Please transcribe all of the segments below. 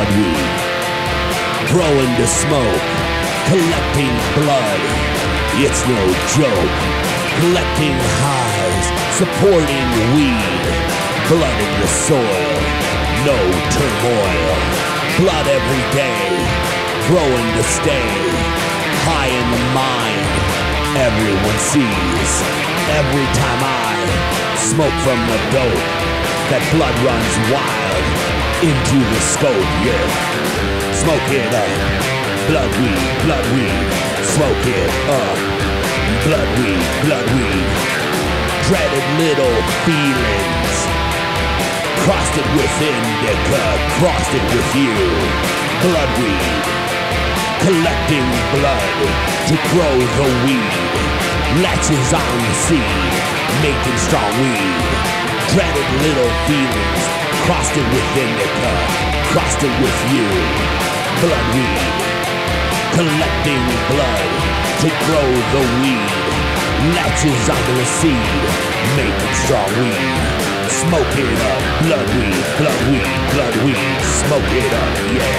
bloodweed, growing to smoke, collecting blood, it's no joke. Collecting highs, supporting weed, blood in the soil, no turmoil. Blood every day, growing to stay, high in the mind, everyone sees. Every time I smoke from the dope, that blood runs wild into the scope, yeah. Smoke it up, bloodweed, smoke it up. Bloodweed, dreaded little feelings. Crossed it with Indica, crossed it with you. Bloodweed, collecting blood to grow the weed. Laches on the seed, making strong weed. Dreaded little feelings, crossed it with Indica, crossed it with you. Bloodweed, collecting blood to grow the weed. Laches onto the seed, making strong weed. Smoke it up, bloodweed, smoke it up, yeah.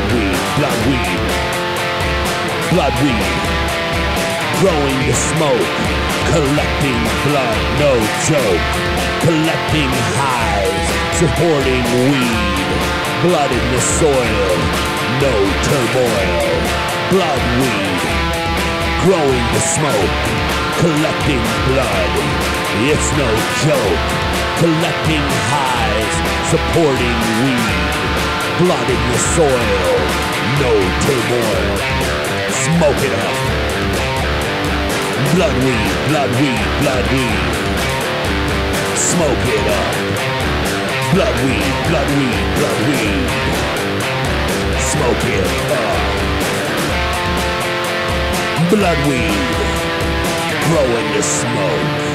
Bloodweed, growing to smoke, collecting blood, no joke. Collecting highs, supporting weed. Blood in the soil, no turmoil. Bloodweed, growing to smoke, collecting blood, it's no joke. Collecting highs, supporting weed. Blood in the soil, no turmoil. Smoke it up. Bloodweed. Smoke it up. Bloodweed. Smoke it up. Bloodweed, growing to smoke.